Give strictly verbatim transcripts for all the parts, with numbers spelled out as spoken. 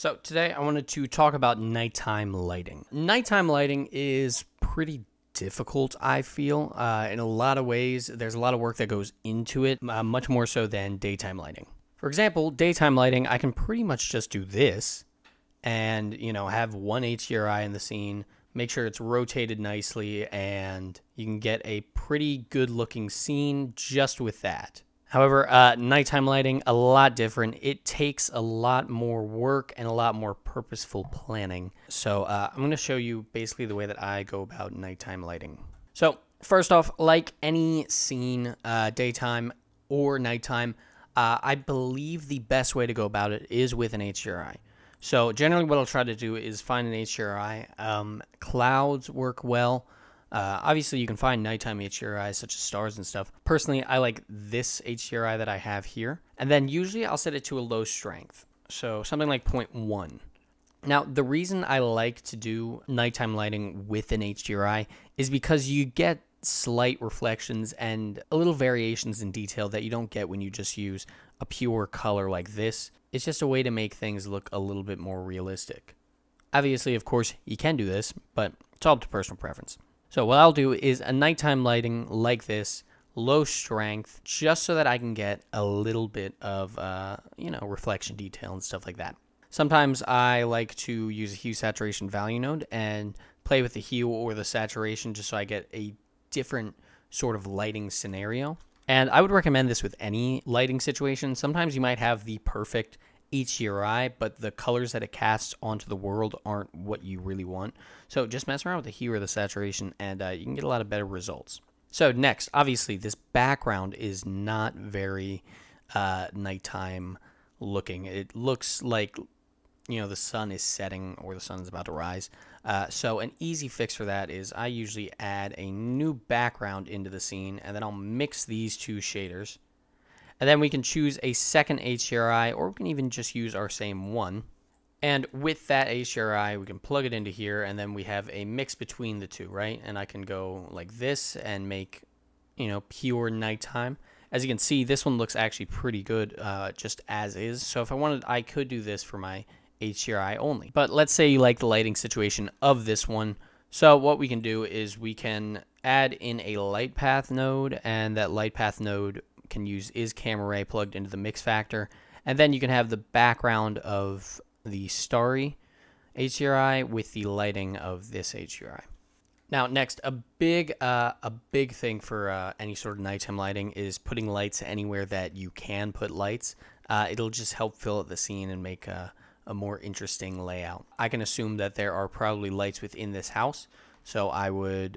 So today I wanted to talk about nighttime lighting. Nighttime lighting is pretty difficult, I feel. Uh, in a lot of ways, there's a lot of work that goes into it, uh, much more so than daytime lighting. For example, daytime lighting, I can pretty much just do this and, you know, have one H D R I in the scene, make sure it's rotated nicely, and you can get a pretty good looking scene just with that. However, uh, nighttime lighting, a lot different. It takes a lot more work and a lot more purposeful planning. So uh, I'm going to show you basically the way that I go about nighttime lighting. So first off, like any scene, uh, daytime or nighttime, uh, I believe the best way to go about it is with an H D R I. So generally what I'll try to do is find an H D R I. Um, clouds work well. Uh, obviously, you can find nighttime H D R Is such as stars and stuff. Personally, I like this H D R I that I have here. And then usually I'll set it to a low strength. So something like zero point one. Now, the reason I like to do nighttime lighting with an H D R I is because you get slight reflections and a little variations in detail that you don't get when you just use a pure color like this. It's just a way to make things look a little bit more realistic. Obviously, of course, you can do this, but it's all up to personal preference. So what I'll do is a nighttime lighting like this, low strength, just so that I can get a little bit of, uh, you know, reflection detail and stuff like that. Sometimes I like to use a hue saturation value node and play with the hue or the saturation just so I get a different sort of lighting scenario. And I would recommend this with any lighting situation. Sometimes you might have the perfect H D R I, but the colors that it casts onto the world aren't what you really want. So just mess around with the hue or the saturation, and uh, you can get a lot of better results. So next, obviously, this background is not very uh, nighttime looking. It looks like, you know, the sun is setting or the sun is about to rise. Uh, so an easy fix for that is I usually add a new background into the scene, and then I'll mix these two shaders. And then we can choose a second H D R I, or we can even just use our same one. And with that H D R I, we can plug it into here, and then we have a mix between the two, right? And I can go like this and make, you know, pure nighttime. As you can see, this one looks actually pretty good uh, just as is. So if I wanted, I could do this for my H D R I only. But let's say you like the lighting situation of this one. So what we can do is we can add in a light path node, and that light path node can use is camera ray plugged into the mix factor, and then you can have the background of the starry H D R I with the lighting of this H D R I. Now next, a big uh, a big thing for uh, any sort of nighttime lighting is putting lights anywhere that you can put lights. Uh, it'll just help fill out the scene and make a, a more interesting layout. I can assume that there are probably lights within this house, so I would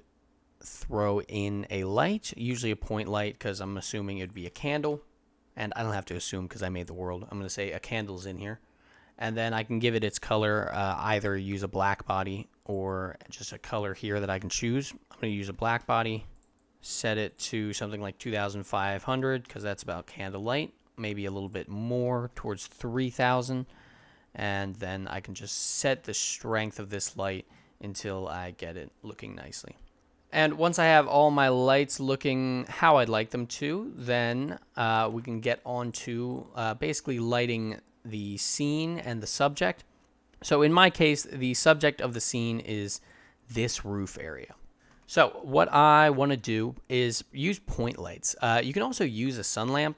throw in a light, usually a point light, because I'm assuming it'd be a candle, and I don't have to assume because I made the world. I'm going to say a candle's in here, and then I can give it its color, uh, either use a black body or just a color here that I can choose. I'm going to use a black body, set it to something like two thousand five hundred because that's about candlelight, maybe a little bit more towards three thousand, and then I can just set the strength of this light until I get it looking nicely. And once I have all my lights looking how I'd like them to, then uh, we can get on to uh, basically lighting the scene and the subject. So in my case, the subject of the scene is this roof area. So what I want to do is use point lights. Uh, you can also use a sun lamp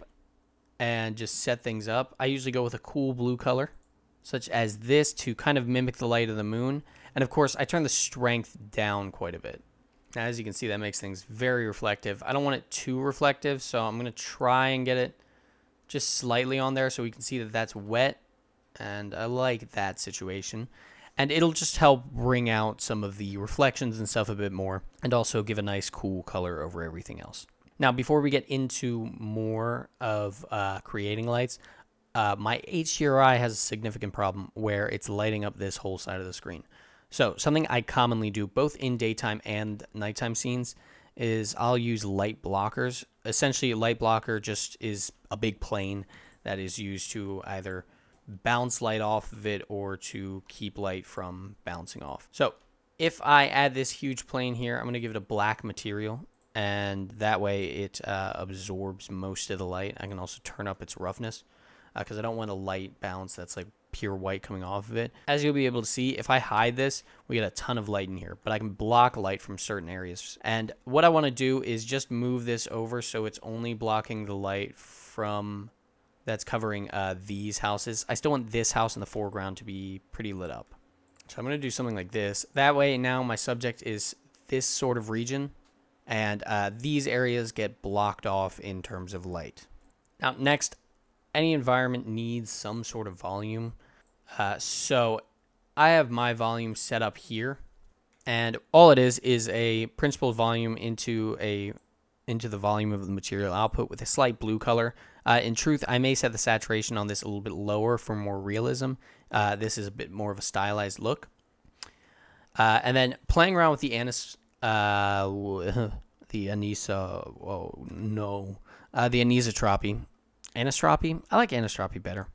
and just set things up. I usually go with a cool blue color, such as this, to kind of mimic the light of the moon. And of course, I turn the strength down quite a bit. Now, as you can see, that makes things very reflective. I don't want it too reflective, so I'm going to try and get it just slightly on there so we can see that that's wet. And I like that situation. And it'll just help bring out some of the reflections and stuff a bit more, and also give a nice cool color over everything else. Now, before we get into more of uh, creating lights, uh, my H D R I has a significant problem where it's lighting up this whole side of the screen. So something I commonly do both in daytime and nighttime scenes is I'll use light blockers. Essentially, a light blocker just is a big plane that is used to either bounce light off of it or to keep light from bouncing off. So if I add this huge plane here, I'm going to give it a black material, and that way it uh, absorbs most of the light. I can also turn up its roughness because uh, I don't want a light bounce that's like pure white coming off of it. As you'll be able to see, if I hide this, we get a ton of light in here, but I can block light from certain areas. And what I want to do is just move this over so it's only blocking the light from that's covering uh, these houses. I still want this house in the foreground to be pretty lit up. So I'm going to do something like this. That way now my subject is this sort of region, and uh, these areas get blocked off in terms of light. Now next, any environment needs some sort of volume. Uh, so I have my volume set up here, and all it is is a principal volume into a into the volume of the material output with a slight blue color. Uh, in truth, I may set the saturation on this a little bit lower for more realism. Uh, this is a bit more of a stylized look. Uh, and then playing around with the anis, uh, the anisa, oh no, uh, the anisotropy, anisotropy. I like anisotropy better.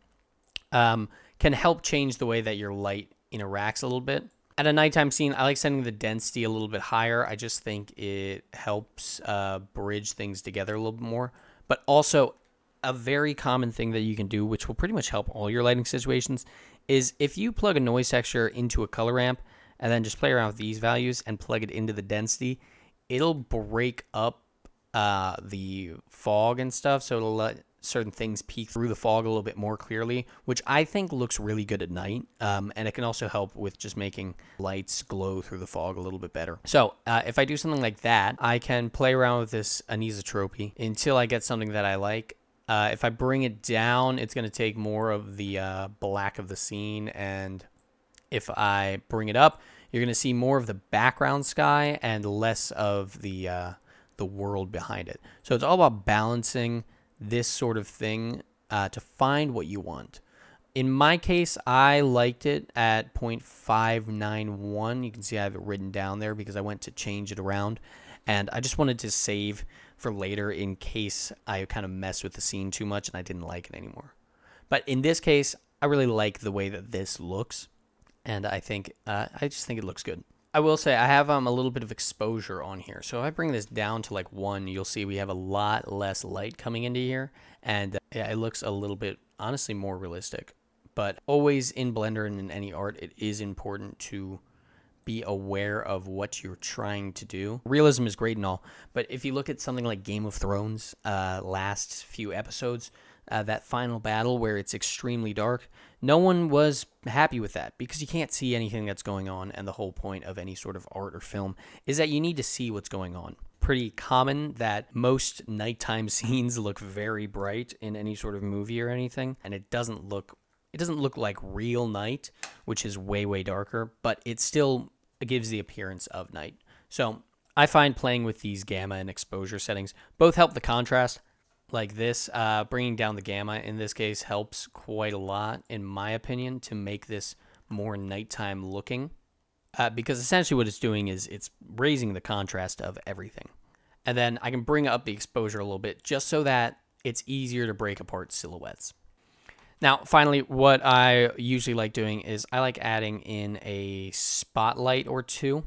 Um, can help change the way that your light interacts a little bit. At a nighttime scene, I like setting the density a little bit higher. I just think it helps uh, bridge things together a little bit more. But also, a very common thing that you can do, which will pretty much help all your lighting situations, is if you plug a noise texture into a color ramp and then just play around with these values and plug it into the density, it'll break up uh, the fog and stuff, so it'll let certain things peek through the fog a little bit more clearly, which I think looks really good at night. Um, and it can also help with just making lights glow through the fog a little bit better. So uh, if I do something like that, I can play around with this anisotropy until I get something that I like. Uh, if I bring it down, it's going to take more of the uh, black of the scene. And if I bring it up, you're going to see more of the background sky and less of the, uh, the world behind it. So it's all about balancing this sort of thing uh, to find what you want. In my case, I liked it at zero point five nine one. You can see I have it written down there because I went to change it around. And I just wanted to save for later in case I kind of messed with the scene too much and I didn't like it anymore. But in this case, I really like the way that this looks. And I think, uh, I just think it looks good. I will say I have um, a little bit of exposure on here. So if I bring this down to like one, you'll see we have a lot less light coming into here. And uh, yeah, it looks a little bit, honestly, more realistic. But always in Blender and in any art, it is important to be aware of what you're trying to do. Realism is great and all, but if you look at something like Game of Thrones, uh, last few episodes, uh, that final battle where it's extremely dark, no one was happy with that because you can't see anything that's going on, and the whole point of any sort of art or film is that you need to see what's going on. Pretty common that most nighttime scenes look very bright in any sort of movie or anything, and it doesn't look it doesn't look like real night, which is way, way darker, but it still gives the appearance of night. So I find playing with these gamma and exposure settings both help the contrast. Like this, uh, bringing down the gamma in this case helps quite a lot, in my opinion, to make this more nighttime looking. Uh, because essentially what it's doing is it's raising the contrast of everything. And then I can bring up the exposure a little bit just so that it's easier to break apart silhouettes. Now, finally, what I usually like doing is I like adding in a spotlight or two.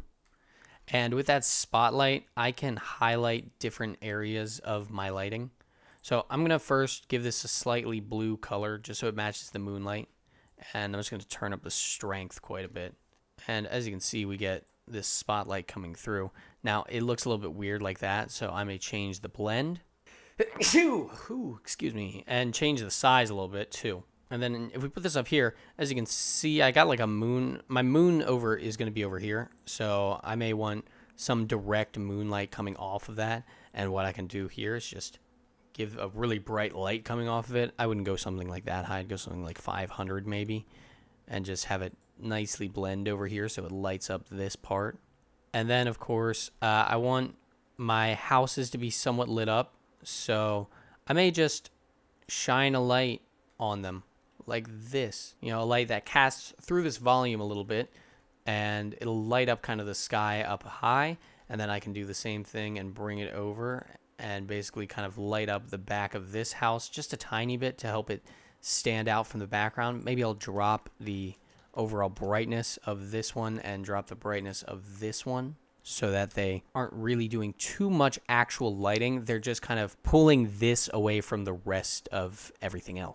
And with that spotlight, I can highlight different areas of my lighting. So I'm going to first give this a slightly blue color just so it matches the moonlight. And I'm just going to turn up the strength quite a bit. And as you can see, we get this spotlight coming through. Now, it looks a little bit weird like that, so I may change the blend. Ooh, excuse me. And change the size a little bit, too. And then if we put this up here, as you can see, I got like a moon. My moon over is going to be over here. So I may want some direct moonlight coming off of that. And what I can do here is just give a really bright light coming off of it. I wouldn't go something like that high. I'd go something like five hundred maybe. And just have it nicely blend over here so it lights up this part. And then, of course, uh, I want my houses to be somewhat lit up. So I may just shine a light on them like this. You know, a light that casts through this volume a little bit. And it'll light up kind of the sky up high. And then I can do the same thing and bring it over and basically kind of light up the back of this house just a tiny bit to help it stand out from the background. Maybe I'll drop the overall brightness of this one and drop the brightness of this one so that they aren't really doing too much actual lighting. They're just kind of pulling this away from the rest of everything else.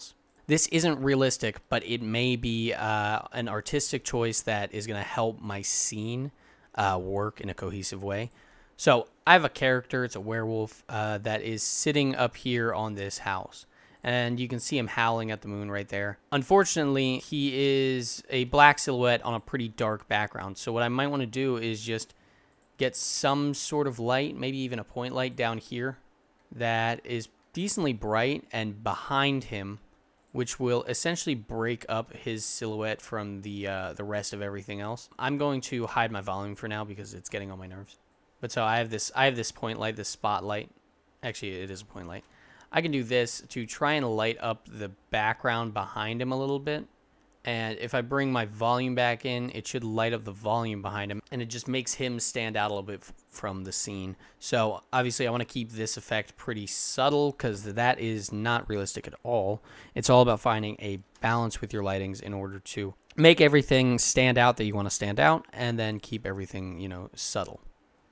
This isn't realistic, but it may be uh, an artistic choice that is going to help my scene uh, work in a cohesive way. So I have a character, it's a werewolf, uh, that is sitting up here on this house. And you can see him howling at the moon right there. Unfortunately, he is a black silhouette on a pretty dark background. So what I might want to do is just get some sort of light, maybe even a point light down here that is decently bright and behind him, which will essentially break up his silhouette from the uh, the rest of everything else. I'm going to hide my volume for now because it's getting on my nerves. But so I have this I have this point light, this spotlight. Actually, it is a point light. I can do this to try and light up the background behind him a little bit. And if I bring my volume back in, it should light up the volume behind him. And it just makes him stand out a little bit from the scene. So obviously I want to keep this effect pretty subtle because that is not realistic at all. It's all about finding a balance with your lightings in order to make everything stand out that you want to stand out and then keep everything, you know, subtle.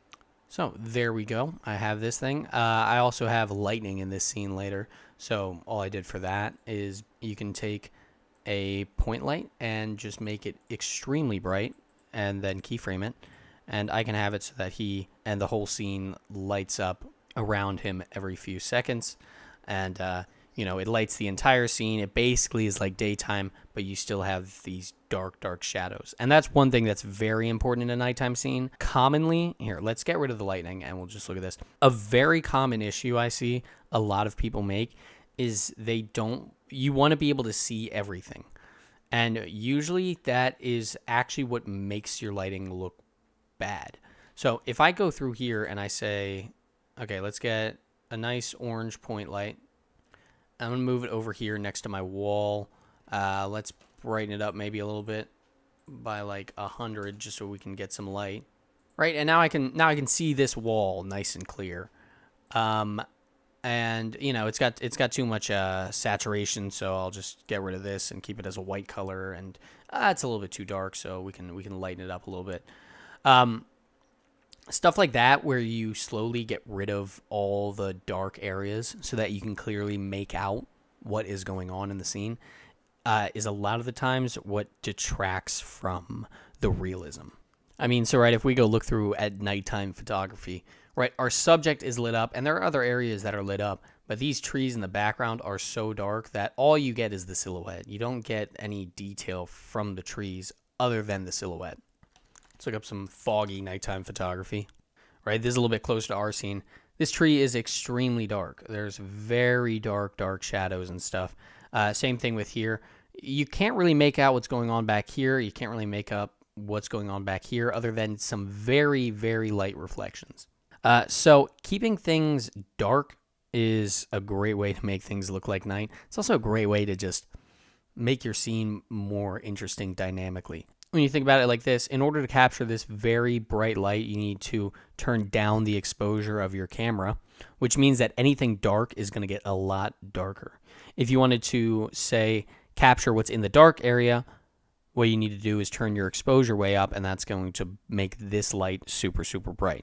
So there we go. I have this thing. Uh, I also have lightning in this scene later. So all I did for that is you can take a point light and just make it extremely bright and then keyframe it. And I can have it so that he and the whole scene lights up around him every few seconds. And, uh, you know, it lights the entire scene. It basically is like daytime, but you still have these dark, dark shadows. And that's one thing that's very important in a nighttime scene. Commonly, here, let's get rid of the lightning and we'll just look at this. A very common issue I see a lot of people make is they don't, you want to be able to see everything. And usually that is actually what makes your lighting look bad. So if I go through here and I say, okay, let's get a nice orange point light. I'm going to move it over here next to my wall. Uh, let's brighten it up maybe a little bit by like a hundred just so we can get some light. Right, and now I can now I can see this wall nice and clear. Um, and you know it's got it's got too much uh, saturation, so I'll just get rid of this and keep it as a white color. And uh, it's a little bit too dark, so we can we can lighten it up a little bit. Um, Stuff like that where you slowly get rid of all the dark areas so that you can clearly make out what is going on in the scene uh, is a lot of the times what detracts from the realism. I mean, so right, if we go look through at nighttime photography, right, our subject is lit up and there are other areas that are lit up, but these trees in the background are so dark that all you get is the silhouette. You don't get any detail from the trees other than the silhouette. Let's look up some foggy nighttime photography. Right, this is a little bit closer to our scene. This tree is extremely dark. There's very dark, dark shadows and stuff. Uh, same thing with here. You can't really make out what's going on back here. You can't really make up what's going on back here other than some very, very light reflections. Uh, so keeping things dark is a great way to make things look like night. It's also a great way to just make your scene more interesting dynamically. When you think about it like this, in order to capture this very bright light, you need to turn down the exposure of your camera, which means that anything dark is going to get a lot darker. If you wanted to, say, capture what's in the dark area, what you need to do is turn your exposure way up, and that's going to make this light super, super bright.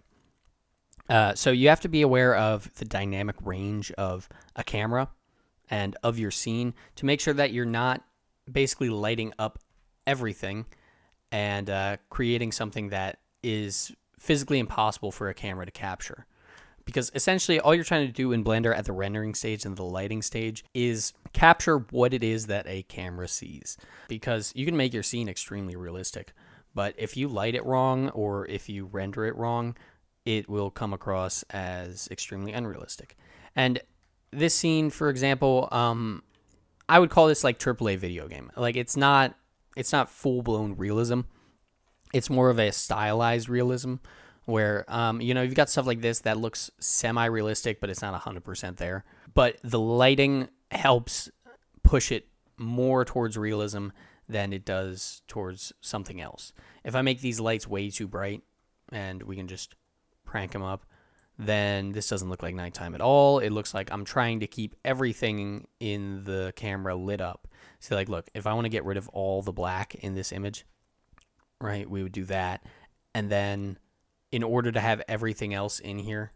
Uh, so you have to be aware of the dynamic range of a camera and of your scene to make sure that you're not basically lighting up everything and uh, creating something that is physically impossible for a camera to capture. Because essentially all you're trying to do in Blender at the rendering stage and the lighting stage is capture what it is that a camera sees. Because you can make your scene extremely realistic, but if you light it wrong or if you render it wrong, it will come across as extremely unrealistic. And this scene, for example, um, I would call this like triple A video game. Like it's not It's not full-blown realism. It's more of a stylized realism where, um, you know, you've got stuff like this that looks semi-realistic, but it's not one hundred percent there. But the lighting helps push it more towards realism than it does towards something else. If I make these lights way too bright and we can just crank them up, then this doesn't look like nighttime at all. It looks like I'm trying to keep everything in the camera lit up. So like, look, if I want to get rid of all the black in this image, right, we would do that. And then in order to have everything else in here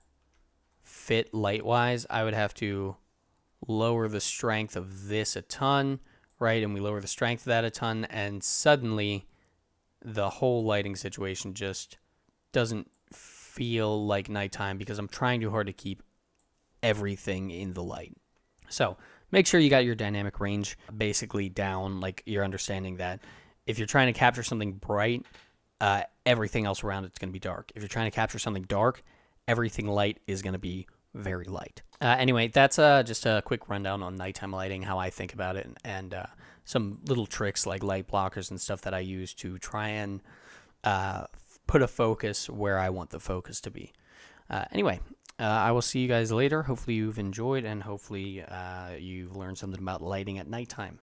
fit light-wise, I would have to lower the strength of this a ton, right? And we lower the strength of that a ton, and suddenly the whole lighting situation just doesn't feel like nighttime because I'm trying too hard to keep everything in the light. So make sure you got your dynamic range basically down, like you're understanding that if you're trying to capture something bright, uh, everything else around it's going to be dark. If you're trying to capture something dark, everything light is going to be very light. Uh, anyway, that's uh, just a quick rundown on nighttime lighting, how I think about it, and, and uh, some little tricks like light blockers and stuff that I use to try and uh, put a focus where I want the focus to be. Uh, anyway, uh, I will see you guys later. Hopefully you've enjoyed, and hopefully uh, you've learned something about lighting at nighttime.